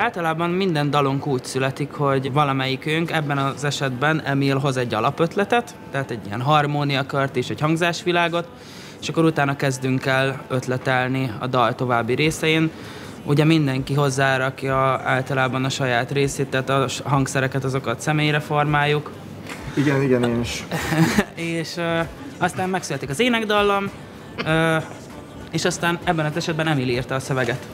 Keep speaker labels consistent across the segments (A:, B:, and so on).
A: általában minden dalunk úgy születik, hogy valamelyikünk, ebben az esetben Emil hoz egy alapötletet, tehát egy ilyen harmóniakört és egy hangzásvilágot, és akkor utána kezdünk el ötletelni a dal további részein. Ugye mindenki hozzárakja általában a saját részét, tehát a hangszereket azokat személyre formáljuk.
B: Igen, én is.
A: És aztán megszületik az énekdallam, és aztán ebben az esetben Emil írta a szöveget.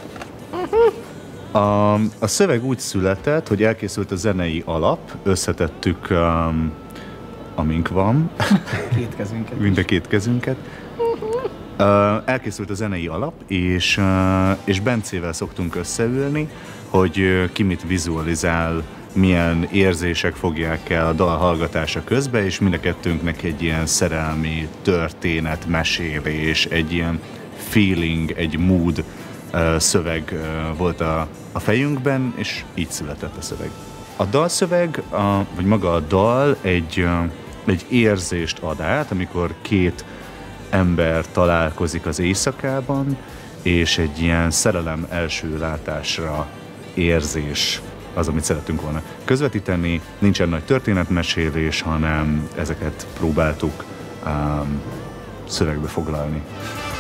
C: A szöveg úgy született, hogy elkészült a zenei alap, összetettük, amink van.
B: Két kezünket.
C: Mind a két kezünket. Elkészült a zenei alap, és Bencével szoktunk összeülni, hogy ki mit vizualizál, milyen érzések fogják el a dal hallgatása közben, és mind a kettőnknek egy ilyen szerelmi történet, mesélés, egy ilyen feeling, egy mood szöveg volt a fejünkben, és így született a szöveg. A dalszöveg, vagy maga a dal egy érzést ad át, amikor két ember találkozik az éjszakában, és egy ilyen szerelem első látásra érzés az, amit szerettünk volna közvetíteni. Nincsen nagy történetmesélés, hanem ezeket próbáltuk szövegbe foglalni.